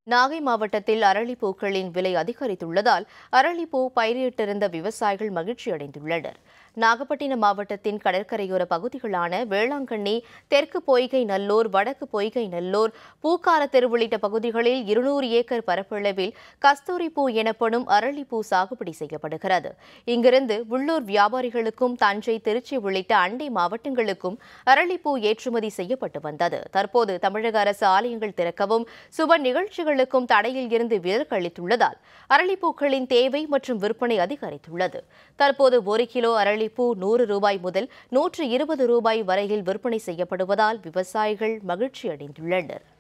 நாகை மாவட்டத்தில் அரளிப்பூக்களின் விலை அதிகரித்துள்ளதால் அரளிப்பூ பயிரிட்டிருந்த விவசாயிகள் மகிழ்ச்சியடைந்துள்ளனர். நாகப்பட்டினம் மாவட்டத்தின் கடற்கரையோர பகுதிகளான வேளாங்கண்ணி, தெற்கு பொய்கை நல்லூர், வடக்கு பொய்கை நல்லூர், பூக்காரத்தெரு உள்ளிட்ட பகுதிகளில் 200 ஏக்கர் பரப்பளவில் கஸ்தூரிப்பூ எனப்படும் அரளிப்பூ சாகுபடி செய்யப்படுகிறது. இங்கிருந்து உள்ளூர் வியாபாரிகளுக்கும் தஞ்சை, திருச்சி உள்ளிட்ட அண்டை மாவட்டங்களுக்கும் அரளிப்பூ ஏற்றுமதி செய்யப்பட்டு வந்தது. தற்போது தமிழக அரசு ஆலயங்கள் திறக்கவும் சுப நிகழ்ச்சிகளுக்கும் தடையில் இருந்து விலக்கு அளித்துள்ளதால் அரளிப்பூக்களின் தேவை மற்றும் விற்பனை அதிகரித்துள்ளது. தற்போது 1 கிலோ அரளிப்பூ 100 ரூபாய் முதல் 120 ரூபாய் வரையில் விற்பனை செய்யப்படுவதால் விவசாயிகள் மகிழ்ச்சி அடைந்துள்ளனர்.